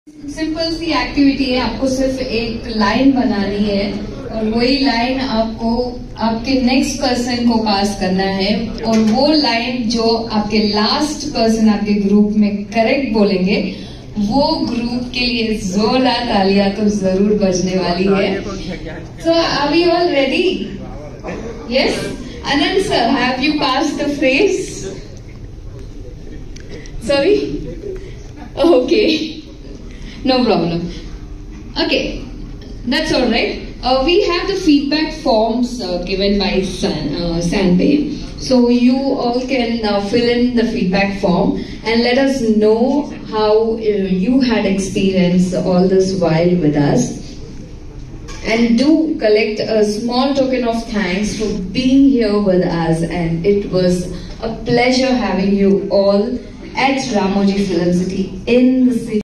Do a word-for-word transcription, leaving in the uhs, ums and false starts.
Simple सी activity है, आपको सिर्फ एक लाइन बनानी है और वही लाइन आपको आपके नेक्स्ट पर्सन को पास करना है और वो लाइन जो आपके लास्ट पर्सन आपके ग्रुप में करेक्ट बोलेंगे वो ग्रुप के लिए जोरदार तालियां तो जरूर बजने वाली है। So are we all ready? Yes Anand sir, have you pass the phrase? Sorry, okay, no problem. Okay, that's all right. Uh, we have the feedback forms uh, given by San, uh, Sanpay. So you all can uh, fill in the feedback form and let us know how uh, you had experienced all this while with us. And do collect a small token of thanks for being here with us, and it was a pleasure having you all at Ramoji Film City in the city.